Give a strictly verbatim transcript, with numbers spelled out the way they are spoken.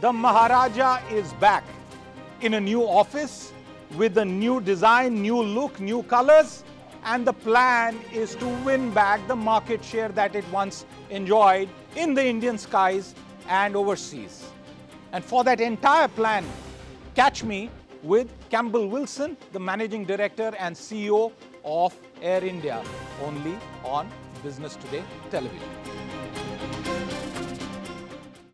The Maharaja is back in a new office with a new design, new look, new colors, and the plan is to win back the market share that it once enjoyed in the Indian skies and overseas. And for that entire plan, catch me with Campbell Wilson, the Managing Director and C E O of Air India, only on Business Today Television.